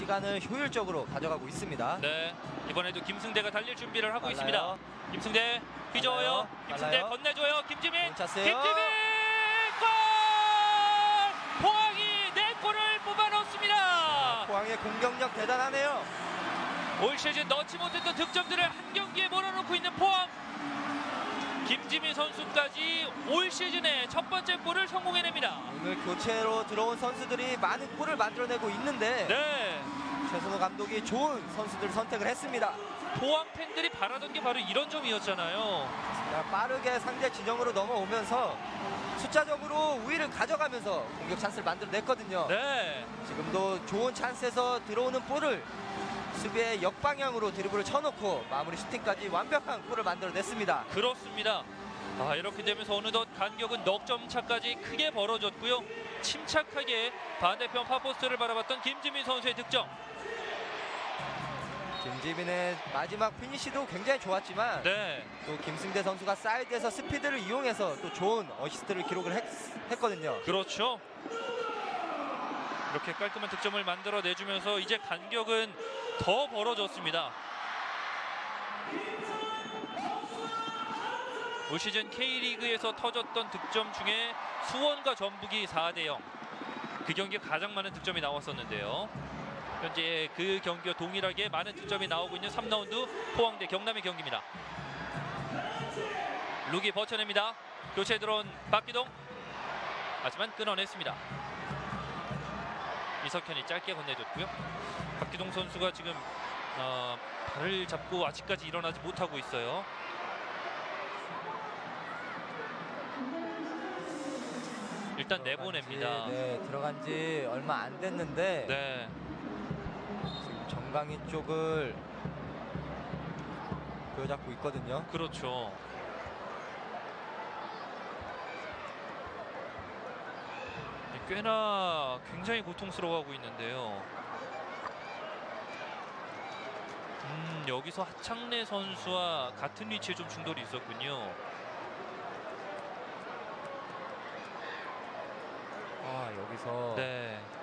시간을 효율적으로 가져가고 있습니다. 네, 이번에도 김승대가 달릴 준비를 하고 빨라요. 있습니다. 김승대 휘저어요. 김승대 빨라요. 건네줘요. 김지민. 찼어요. 김지민 골! 포항이 4골을 뽑아넣습니다. 포항의 공격력 대단하네요. 올 시즌 넣지 못했던 득점들을 한 경기에 몰아넣고 있는 포항. 김지민 선수까지 올 시즌의 첫 번째 골을 성공해냅니다. 오늘 교체로 들어온 선수들이 많은 골을 만들어내고 있는데 네, 최선호 감독이 좋은 선수들을 선택을 했습니다. 포항 팬들이 바라던 게 바로 이런 점이었잖아요. 빠르게 상대 진영으로 넘어오면서 숫자적으로 우위를 가져가면서 공격 찬스를 만들어냈거든요. 네, 지금도 좋은 찬스에서 들어오는 볼을 수비의 역방향으로 드리블을 쳐놓고 마무리 슈팅까지 완벽한 골을 만들어냈습니다. 그렇습니다. 이렇게 되면서 어느덧 간격은 넉 점 차까지 크게 벌어졌고요. 침착하게 반대편 파포스트를 바라봤던 김지민 선수의 득점. 김지민의 마지막 피니시도 굉장히 좋았지만 네, 또 김승대 선수가 사이드에서 스피드를 이용해서 또 좋은 어시스트를 기록을 했거든요. 그렇죠. 이렇게 깔끔한 득점을 만들어내주면서 이제 간격은 더 벌어졌습니다. 올 시즌 K리그에서 터졌던 득점 중에 수원과 전북이 4대0. 그 경기에 가장 많은 득점이 나왔었는데요. 현재 그 경기와 동일하게 많은 득점이 나오고 있는 3라운드 포항 대 경남의 경기입니다. 룩이 버텨냅니다. 교체에 들어온 박기동. 하지만 끊어냈습니다. 이석현이 짧게 건네줬고요. 박기동 선수가 지금 발을 잡고 아직까지 일어나지 못하고 있어요. 일단 내보냅니다. 네, 들어간 지 얼마 안 됐는데 네, 지금 정강이 쪽을 보여잡고 있거든요. 그렇죠. 꽤나 굉장히 고통스러워하고 있는데요. 여기서 하창래 선수와 같은 위치에 좀 충돌이 있었군요. 여기서 네,